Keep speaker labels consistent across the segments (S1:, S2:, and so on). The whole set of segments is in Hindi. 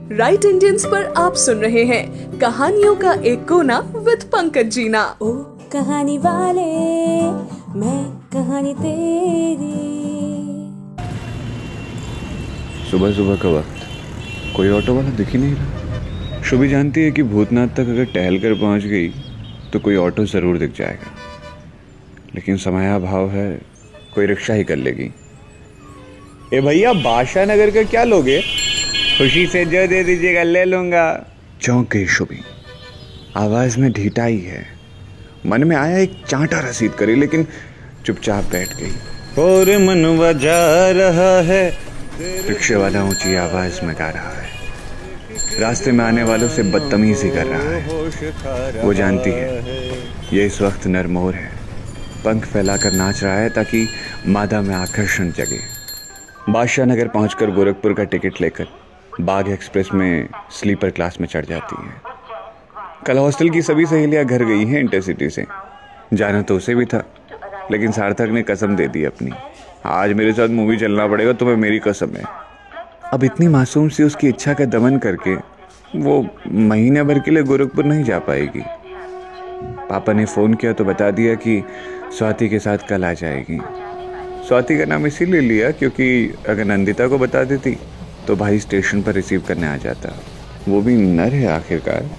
S1: राइट इंडियंस पर आप सुन रहे हैं कहानियों का एक कोना विद पंकज जीना।
S2: ओ कहानी वाले, मैं कहानी तेरी।
S3: सुबह सुबह का वक्त, कोई ऑटो वाला दिख ही नहीं रहा। शुभी जानती है कि भूतनाथ तक अगर टहल कर पहुंच गई तो कोई ऑटो जरूर दिख जाएगा, लेकिन समयाभाव है, कोई रिक्शा ही कर लेगी। ए भैया, बादशाह नगर का क्या लोगे? खुशी से जो दे दीजिएगा ले लूंगा। चौंक गई शुभी, आवाज में ढीठाई है। मन में आया एक चांटा रसीद करे, लेकिन चुपचाप बैठ गई। और मनवा जा रहा है, रिक्शे वाला ऊंची आवाज में गा रहा है, रास्ते में आने वालों से बदतमीजी कर रहा है। वो जानती है ये इस वक्त नरमोर है, पंख फैलाकर नाच रहा है ताकि मादा में आकर्षण जगे। बादशाह नगर पहुंचकर गोरखपुर का टिकट लेकर बाग एक्सप्रेस में स्लीपर क्लास में चढ़ जाती है। कल हॉस्टल की सभी सहेलियां घर गई हैं इंटरसिटी से। जाना तो उसे भी था, लेकिन सार्थक ने कसम दे दी अपनी, आज मेरे साथ मूवी चलना पड़ेगा, तुम्हें मेरी कसम है। अब इतनी मासूम सी उसकी इच्छा का दमन करके वो महीने भर के लिए गोरखपुर नहीं जा पाएगी। पापा ने फ़ोन किया तो बता दिया कि स्वाति के साथ कल आ जाएगी। स्वाति का नाम इसीलिए लिया क्योंकि अगर नंदिता को बता देती तो भाई स्टेशन पर रिसीव करने आ जाता। वो भी नर है आखिरकार।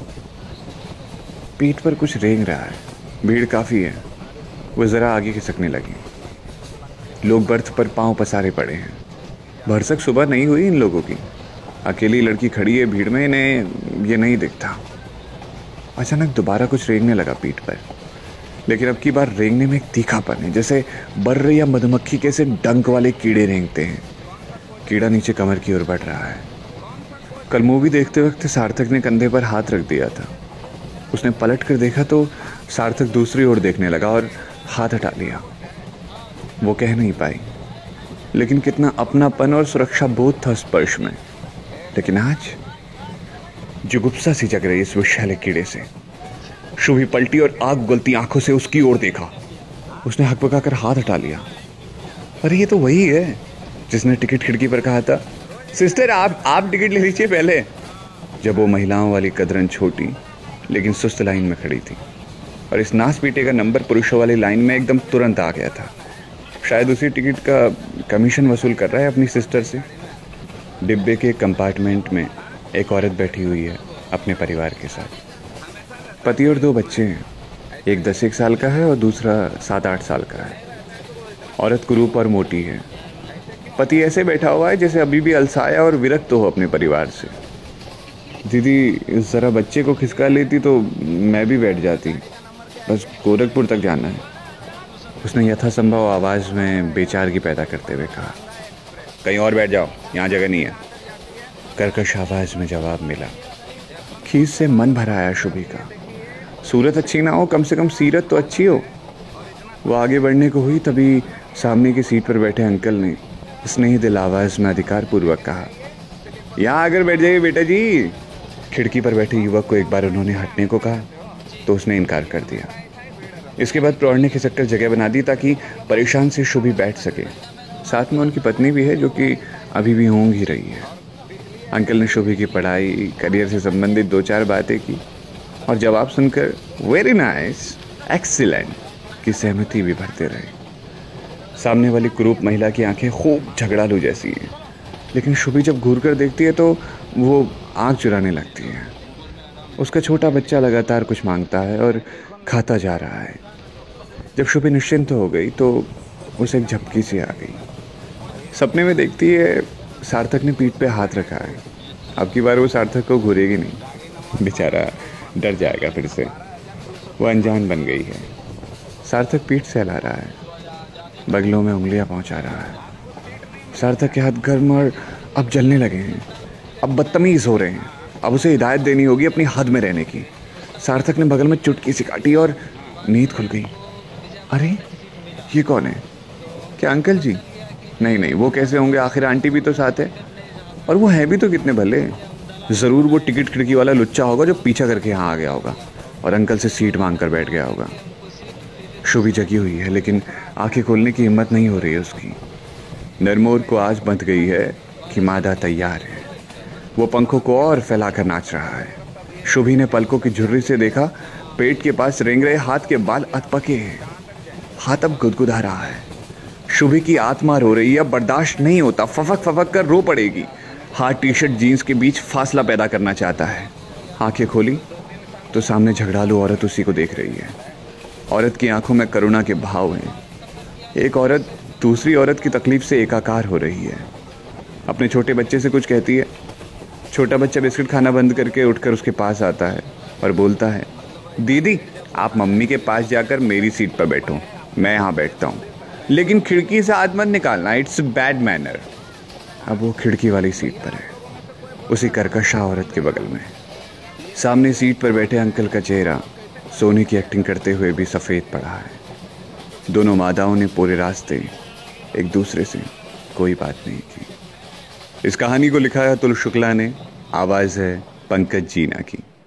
S3: पीठ पर कुछ रेंग रहा है, भीड़ काफ़ी है। वो ज़रा आगे खिसकने लगी। लोग बर्थ पर पांव पसारे पड़े हैं। भरसक सुबह नहीं हुई इन लोगों की। अकेली लड़की खड़ी है भीड़ में, इन्हें ये नहीं दिखता। अचानक दोबारा कुछ रेंगने लगा पीठ पर, लेकिन अब की बार रेंगने में एक तीखापन है, जैसे बर्र या मधुमक्खी के से डंक वाले कीड़े रेंगते हैं। कीड़ा नीचे कमर की ओर बढ़ रहा है। कल मूवी देखते वक्त सार्थक ने कंधे पर हाथ रख दिया था। उसने पलट कर देखा तो सार्थक दूसरी ओर देखने लगा और हाथ हटा लिया। वो कह नहीं पाई, लेकिन कितना अपनापन और सुरक्षा बोध था स्पर्श में। लेकिन आज जुगुप्सा सी जग रही इस विषैले कीड़े से। शुभी पलटी और आग उगलती आंखों से उसकी ओर देखा। उसने हकबकाकर हाथ हटा लिया। अरे ये तो वही है जिसने टिकट खिड़की पर कहा था, सिस्टर आप टिकट ले लीजिए पहले। जब वो महिलाओं वाली कदरन छोटी लेकिन सुस्त लाइन में खड़ी थी, और इस नास पीटे का नंबर पुरुषों वाली लाइन में एकदम तुरंत आ गया था। शायद उसी टिकट का कमीशन वसूल कर रहा है अपनी सिस्टर से। डिब्बे के कंपार्टमेंट में एक औरत बैठी हुई है अपने परिवार के साथ। पति और 2 बच्चे हैं, एक 10-1 साल का है और दूसरा 7-8 साल का है। औरत कुरूप और मोटी है। पति ऐसे बैठा हुआ है जैसे अभी भी अलसाया और विरक्त हो अपने परिवार से। दीदी ज़रा बच्चे को खिसका लेती तो मैं भी बैठ जाती, बस गोरखपुर तक जाना है, उसने यथासंभव आवाज़ में बेचारगी पैदा करते हुए कहा। कहीं और बैठ जाओ, यहाँ जगह नहीं है, कर्कश आवाज़ में जवाब मिला। खीस से मन भरा आया शुभी का। सूरत अच्छी ना हो, कम से कम सीरत तो अच्छी हो। वो आगे बढ़ने को हुई, तभी सामने की सीट पर बैठे अंकल ने स्नेह दिल आवाज़ में अधिकार पूर्वक कहा, यहाँ आकर बैठ जाइए बेटा जी। खिड़की पर बैठे युवक को एक बार उन्होंने हटने को कहा तो उसने इनकार कर दिया। इसके बाद प्रौढ़ ने खिसक कर जगह बना दी ताकि परेशान से शुभी बैठ सके। साथ में उनकी पत्नी भी है जो कि अभी भी ऊँघ ही रही है। अंकल ने शुभी की पढ़ाई, करियर से संबंधित 2-4 बातें की और जवाब सुनकर वेरी नाइस, एक्सीलेंट की सहमति भी भरते रहे। सामने वाली कुरूप महिला की आंखें खूब झगड़ालू जैसी हैं, लेकिन शुभी जब घूर कर देखती है तो वो आँख चुराने लगती है। उसका छोटा बच्चा लगातार कुछ मांगता है और खाता जा रहा है। जब शुभी निश्चिंत हो गई तो उसे एक झपकी सी आ गई। सपने में देखती है सार्थक ने पीठ पे हाथ रखा है। अब की बार वो सार्थक को घूरेगी नहीं, बेचारा डर जाएगा फिर से। वो अनजान बन गई है। सार्थक पीठ से हिला रहा है, बगलों में उंगलियां पहुंचा रहा है। सार्थक के हाथ गर्म और अब जलने लगे हैं, अब बदतमीज हो रहे हैं। अब उसे हिदायत देनी होगी अपनी हद में रहने की। सार्थक ने बगल में चुटकी सी काटी और नींद खुल गई। अरे ये कौन है? क्या अंकल जी? नहीं, वो कैसे होंगे, आखिर आंटी भी तो साथ है। और वो है भी तो कितने भले। ज़रूर वो टिकट खिड़की वाला लुच्चा होगा जो पीछा करके यहाँ आ गया होगा और अंकल से सीट मांग कर बैठ गया होगा। शुभी जगी हुई है, लेकिन आंखें खोलने की हिम्मत नहीं हो रही है उसकी। नरमोर को आज बंध गई है कि मादा तैयार है। वो पंखों को और फैलाकर नाच रहा है। शुभी ने पलकों की झुर्री से देखा, पेट के पास रेंग रहे हाथ के बाल अधपके हैं। हाथ अब गुदगुदा रहा है। शुभी की आत्मा रो रही है, बर्दाश्त नहीं होता, फफक फफक कर रो पड़ेगी। हाथ टी शर्ट जीन्स के बीच फासला पैदा करना चाहता है। आंखें खोली तो सामने झगड़ालू औरत उसी को देख रही है। औरत की आंखों में करुणा के भाव हैं। एक औरत दूसरी औरत की तकलीफ से एकाकार हो रही है। अपने छोटे बच्चे से कुछ कहती है। छोटा बच्चा बिस्किट खाना बंद करके उठकर उसके पास आता है और बोलता है, दीदी आप मम्मी के पास जाकर मेरी सीट पर बैठो, मैं यहाँ बैठता हूँ, लेकिन खिड़की से हाथ मत निकालना, इट्स बैड मैनर। अब वो खिड़की वाली सीट पर है, उसी कर्कशा औरत के बगल में। सामने सीट पर बैठे अंकल का चेहरा सोने की एक्टिंग करते हुए भी सफ़ेद पड़ा है। दोनों मादाओं ने पूरे रास्ते एक दूसरे से कोई बात नहीं की। इस कहानी को लिखा है अतुल शुक्ला ने, आवाज़ है पंकज जीना की।